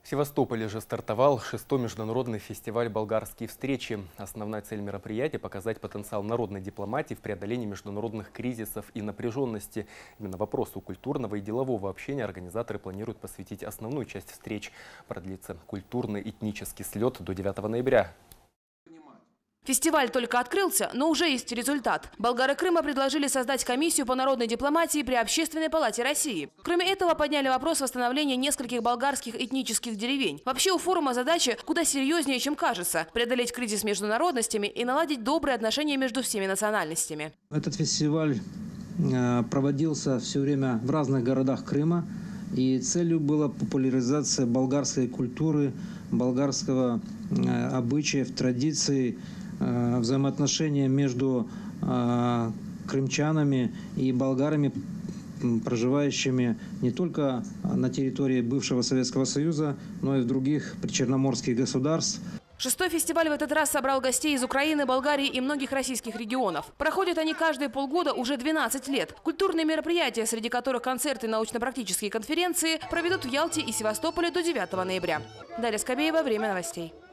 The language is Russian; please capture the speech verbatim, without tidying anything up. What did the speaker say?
В Севастополе же стартовал шестой международный фестиваль «Болгарские встречи». Основная цель мероприятия – показать потенциал народной дипломатии в преодолении международных кризисов и напряженности. Именно вопросу культурного и делового общения организаторы планируют посвятить основную часть встреч. Продлится культурно-этнический слет до девятого ноября. Фестиваль только открылся, но уже есть результат. Болгары Крыма предложили создать комиссию по народной дипломатии при Общественной палате России. Кроме этого, подняли вопрос восстановления нескольких болгарских этнических деревень. Вообще у форума задача куда серьезнее, чем кажется – преодолеть кризис между народностями и наладить добрые отношения между всеми национальностями. Этот фестиваль проводился все время в разных городах Крыма. И целью была популяризация болгарской культуры, болгарского обычаев, традиций, взаимоотношения между крымчанами и болгарами, проживающими не только на территории бывшего Советского Союза, но и в других причерноморских государств. Шестой фестиваль в этот раз собрал гостей из Украины, Болгарии и многих российских регионов. Проходят они каждые полгода уже двенадцать лет. Культурные мероприятия, среди которых концерты и научно-практические конференции, проведут в Ялте и Севастополе до девятого ноября. Дарья Скобеева, «Время новостей».